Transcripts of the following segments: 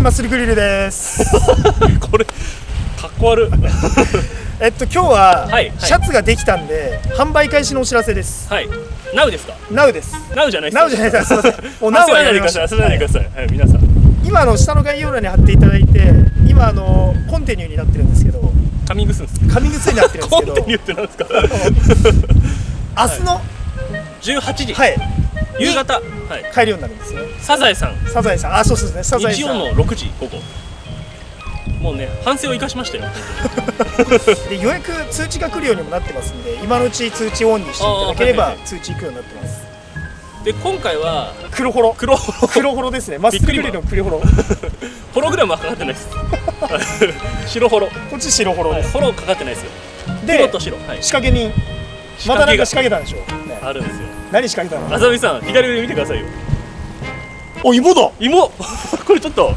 マッスルグリルです。 これかっこ悪い。 今日ははいシャツができたんで販売開始のお知らせです。 はい。ナウですか？ ナウです。 ナウじゃないです。 ナウじゃないです。すみません。もうナウはやめました。 焦らないでください。はい、皆さん。 今下の概要欄に貼っていただいて、今コンティニューになってるんですけど。 カミングスンです。 カミングスンになってるんですけど。 コンティニューってなんですか？ 明日の 18時。 はい。 夕方。はい。 買えるようになるんですね。 サザエさん。 サザエさん。あ、そうですね。サザエさん。 日曜の6時午後。もうね、反省を生かしましたよ。 で予約通知が来るようにもなってますんで、今のうち通知オンにしていただければ通知行くようになってます。 で今回は黒ホロですね。マッスルグリルの黒ホロ。 ホログラムはかかってないです。白ホロ。 こっち白ホロです。 ホロかかってないですよ。 で、 黒と白。 仕掛け人。またなんか仕掛けたんでしょ。 あるんですよ。 何仕掛けたの？ あざみさん、左上見てくださいよ。 お、芋だ。 芋。これちょっと。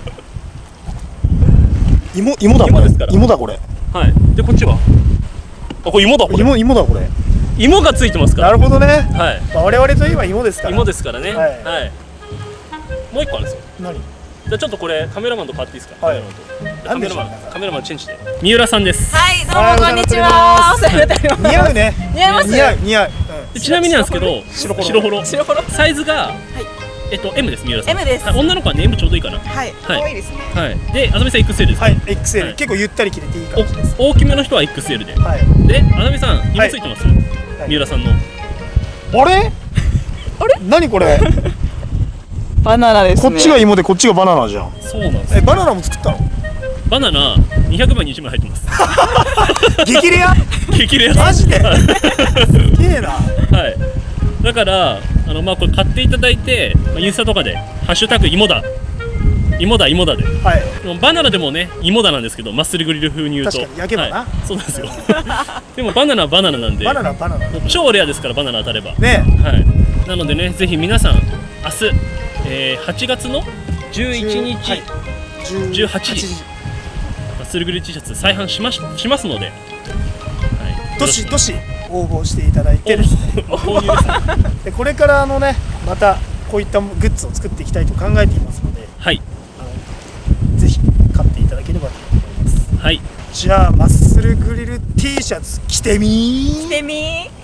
芋だ。 芋ですから。 芋だこれ。 はい。でこっちは。あ、これ芋だ。 芋だこれ。 芋がついてますから。 なるほどね。 はい。 我々といえば芋ですから。 芋ですからね。 はい。 もう一個あるんですよ。 何？ じゃあちょっとこれカメラマンと変わっていいですか？ はい。 カメラマンチェンジで。三浦さんです。 はい、どうもこんにちは。 似合うね。 似合います。 似合う。 ちなみになんですけど、白ホロ。サイズが M です。三浦さん。 M です。 女の子はね M ちょうどいいかな。 はい。可愛いですね。 はい。で、あざみさん XL です。 はい。XL 結構ゆったり着れていい感じです。 大きめの人は XL で。 はい。 で、あざみさん芋ついてます。三浦さんの。 あれ？何これ？ バナナですね。 こっちが芋でこっちがバナナじゃん。 そうなんです。 バナナも作ったの？ バナナ200枚に1枚入ってます。 激レア？ 激レア。 マジで？すげえな。 はい。だからまあこれ買っていただいて、インスタとかでハッシュタグ芋だで。はい。バナナでもね芋だなんですけど、マッスルグリル風に言うと。 確かに焼けばな。 そうなんですよ。でもバナナはバナナなんで。 バナナ。 超レアですからバナナ当たれば。 ね。 はい。なのでね、ぜひ皆さん明日8月の11日18時マッスルグリル T シャツ再販しますので、 どしどし応募していただいてですね。でこれからまたこういったグッズを作っていきたいと考えていますので、 はい。 ぜひ買っていただければと思います。 はい。 じゃあマッスルグリル T シャツ着てみー。